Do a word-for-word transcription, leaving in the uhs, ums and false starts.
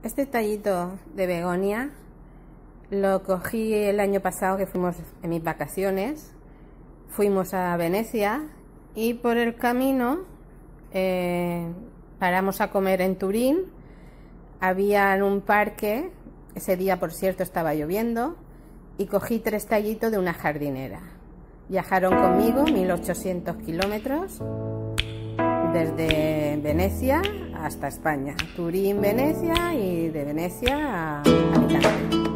Este tallito de begonia lo cogí el año pasado que fuimos en mis vacaciones. Fuimos a Venecia y por el camino eh, paramos a comer en Turín. Había un parque, ese día por cierto estaba lloviendo, y cogí tres tallitos de una jardinera. Viajaron conmigo mil ochocientos kilómetros desde Venecia hasta España. Turín, Venecia y de Venecia a Alicante.